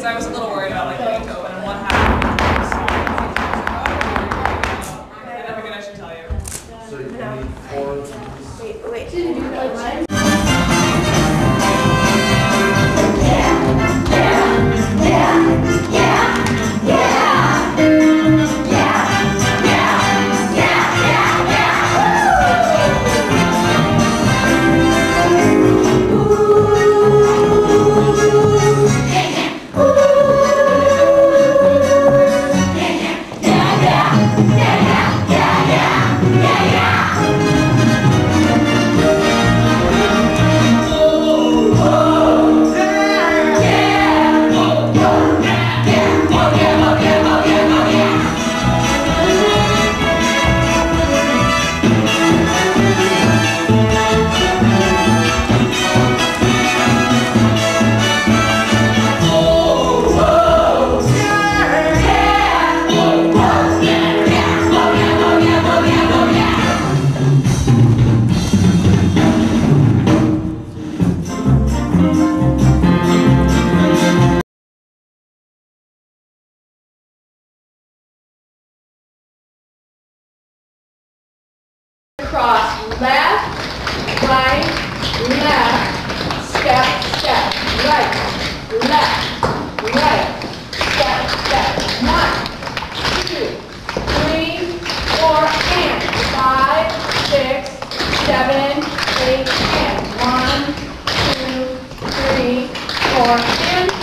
because I was a little worried about like getting to open in one half. And I figured I should tell you. So you need 4 of these. Wait. Did you do like mine? Cross, left, right, left, step, step, right, step, step, 1, 2, 3, 4, and 5, 6, 7, 8, and 1, 2, 3, 4, and